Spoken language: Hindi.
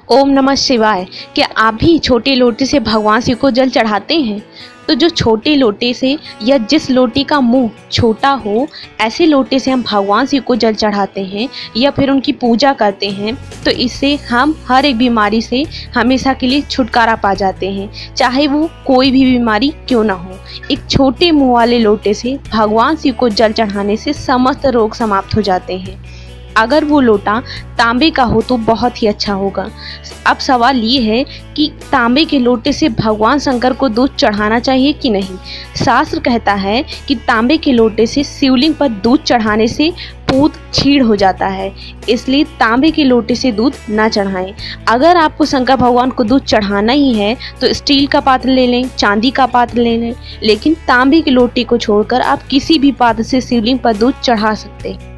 ओम नमः शिवाय। क्या आप भी छोटे लोटे से भगवान शिव को जल चढ़ाते हैं? तो जो छोटे लोटे से या जिस लोटे का मुंह छोटा हो, ऐसे लोटे से हम भगवान शिव को जल चढ़ाते हैं या फिर उनकी पूजा करते हैं, तो इससे हम हर एक बीमारी से हमेशा के लिए छुटकारा पा जाते हैं, चाहे वो कोई भी बीमारी क्यों ना हो। एक छोटे मुंह वाले लोटे से भगवान शिव को जल चढ़ाने से समस्त रोग समाप्त हो जाते हैं। अगर वो लोटा तांबे का हो तो बहुत ही अच्छा होगा। अब सवाल ये है कि तांबे के लोटे से भगवान शंकर को दूध चढ़ाना चाहिए कि नहीं। शास्त्र कहता है कि तांबे के लोटे से शिवलिंग पर दूध चढ़ाने से पूत छीड़ हो जाता है, इसलिए तांबे के लोटे से दूध ना चढ़ाएं। अगर आपको शंकर भगवान को दूध चढ़ाना ही है तो स्टील का पात्र ले लें, चांदी का पात्र ले लें, लेकिन तांबे के लोटे को छोड़कर आप किसी भी पात्र से शिवलिंग पर दूध चढ़ा सकते हैं।